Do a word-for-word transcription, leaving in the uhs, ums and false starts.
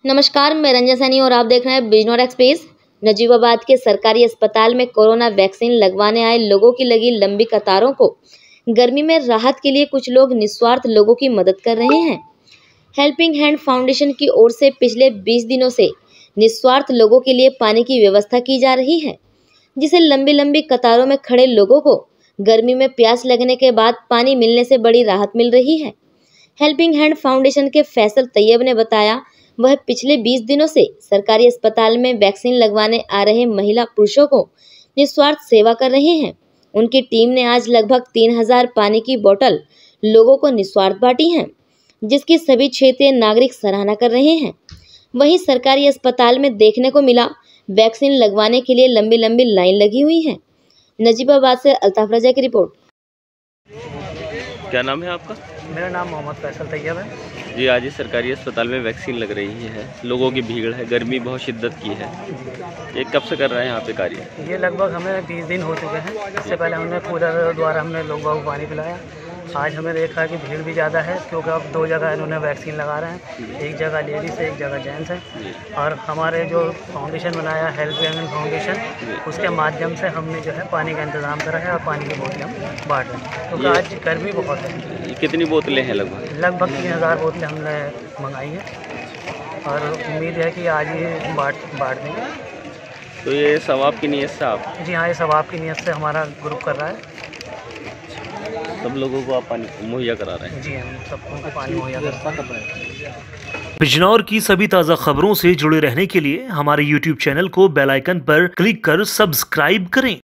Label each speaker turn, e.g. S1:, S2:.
S1: नमस्कार, मैं रंजन सैनी और आप देख रहे हैं बिजनौर एक्सप्रेस। नजीबाबाद के सरकारी अस्पताल में कोरोना वैक्सीन लगवाने आए लोगों की लगी लंबी कतारों को गर्मी में राहत के लिए कुछ लोग निस्वार्थ लोगों की मदद कर रहे हैं। हेल्पिंग हैंड फाउंडेशन की ओर से पिछले बीस दिनों से निस्वार्थ लोगों के लिए पानी की व्यवस्था की जा रही है, जिसे लंबी लंबी कतारों में खड़े लोगों को गर्मी में प्यास लगने के बाद पानी मिलने से बड़ी राहत मिल रही है। हेल्पिंग हैंड फाउंडेशन के फैसल तैयब ने बताया, वह पिछले बीस दिनों से सरकारी अस्पताल में वैक्सीन लगवाने आ रहे महिला पुरुषों को निस्वार्थ सेवा कर रहे हैं। उनकी टीम ने आज लगभग तीन हजार पानी की बोतल लोगों को निस्वार्थ बांटी हैं, जिसकी सभी क्षेत्रीय नागरिक सराहना कर रहे हैं। वहीं सरकारी अस्पताल में देखने को मिला, वैक्सीन लगवाने के लिए लंबी लंबी लाइन लगी हुई है। नजीबाबाद से अल्ताफ रजा की रिपोर्ट।
S2: क्या नाम है आपका?
S3: मेरा नाम मोहम्मद फैसल तैयब है
S2: जी। आज ही सरकारी अस्पताल में वैक्सीन लग रही है, लोगों की भीड़ है, गर्मी बहुत शिद्दत की है। ये कब से कर रहे हैं यहाँ पे कार्य?
S3: ये लगभग हमें बीस दिन हो चुके हैं। इससे पहले हमने कूलर द्वारा हमने लोगों को पानी पिलाया। आज हमें देखा कि भीड़ भी ज़्यादा है, क्योंकि अब दो जगह इन्होंने वैक्सीन लगा रहे हैं, एक जगह लेडीज़ है, एक जगह जेंट्स है। और हमारे जो फाउंडेशन बनाया हेल्पिंग हैंड फाउंडेशन, उसके माध्यम से हमने जो है पानी का इंतज़ाम करा है और पानी की बोतलें हम बांट रहे हैं, क्योंकि आज गर्मी बहुत है।
S2: कितनी बोतलें हैं? लगभग
S3: लगभग तीन हज़ार बोतलें हमने मंगाई हैं और उम्मीद है कि आज ही बांट बांट देंगे।
S2: तो ये सवाब की नीयत से आप?
S3: जी हाँ, ये सवाब की नीयत से हमारा ग्रुप कर रहा है।
S2: सब लोगों को आप पानी मुहैया करा रहे हैं?
S3: जी हम सबको को पानी मुहैया कर रहे हैं।
S4: बिजनौर की सभी ताज़ा खबरों से जुड़े रहने के लिए हमारे यूट्यूब चैनल को बेल आइकन पर क्लिक कर सब्सक्राइब करें।